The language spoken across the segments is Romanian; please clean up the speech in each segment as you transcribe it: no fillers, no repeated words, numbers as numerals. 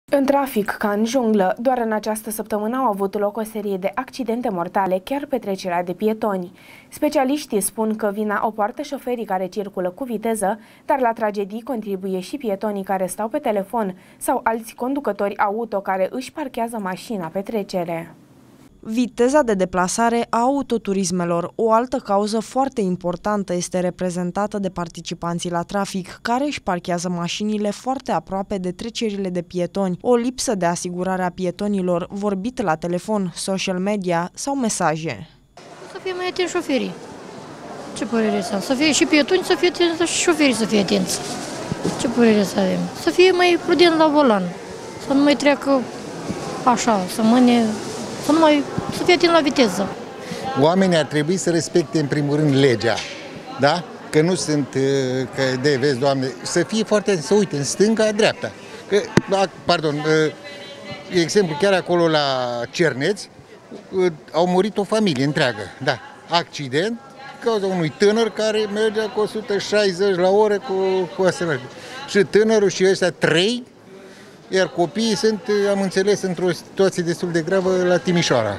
În trafic, ca în junglă, doar în această săptămână au avut loc o serie de accidente mortale, chiar pe trecerea de pietoni. Specialiștii spun că vina o poartă șoferii care circulă cu viteză, dar la tragedii contribuie și pietonii care stau pe telefon sau alți conducători auto care își parchează mașina pe trecere. Viteza de deplasare a autoturismelor, o altă cauză foarte importantă, este reprezentată de participanții la trafic, care își parchează mașinile foarte aproape de trecerile de pietoni, o lipsă de asigurare a pietonilor, vorbit la telefon, social media sau mesaje. Să fie mai atenți șoferii. Ce părere să am? Să fie și pietoni, să fie atenți, și șoferii să fie atenți. Ce părere să avem? Să fie mai prudent la volan, să nu mai treacă așa, să mâne, să fie atent la viteză. Oamenii ar trebui să respecte în primul rând legea, da? Că nu sunt, că de vezi, Doamne, să fie foarte, să uite, în stânga, dreapta. Că, pardon, exemplu, chiar acolo la Cerneți, au murit o familie întreagă, da, accident, cauza unui tânăr care mergea cu 160 la oră cu asemenea. Și tânărul și ăștia 3, iar copiii sunt, am înțeles, într-o situație destul de gravă la Timișoara.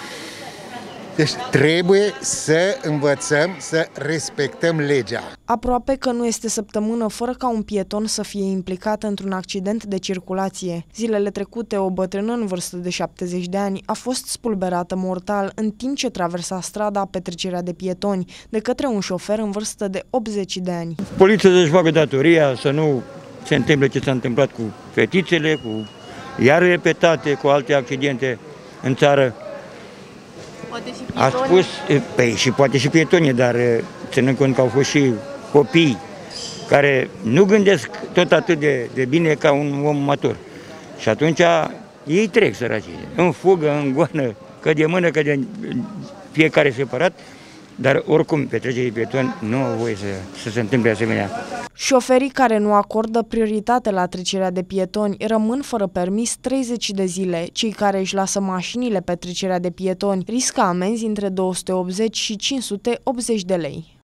Deci trebuie să învățăm să respectăm legea. Aproape că nu este săptămână fără ca un pieton să fie implicat într-un accident de circulație. Zilele trecute, o bătrână în vârstă de 70 de ani a fost spulberată mortal în timp ce traversa strada pe trecerea de pietoni de către un șofer în vârstă de 80 de ani. Poliția să-și facă datoria, să nu se întâmple ce s-a întâmplat cu fetițele, cu iar repetate, cu alte accidente în țară. Poate și a spus, și poate și pietonii, dar ținând cont că au fost și copii care nu gândesc tot atât de bine ca un om matur. Și atunci ei trec săracii, în fugă, în goană, că de mână, că de fiecare separat, dar oricum pe trecerea de pietoni nu au voie să se întâmple asemenea. Șoferii care nu acordă prioritate la trecerea de pietoni rămân fără permis 30 de zile. Cei care își lasă mașinile pe trecerea de pietoni riscă amenzi între 280 și 580 de lei.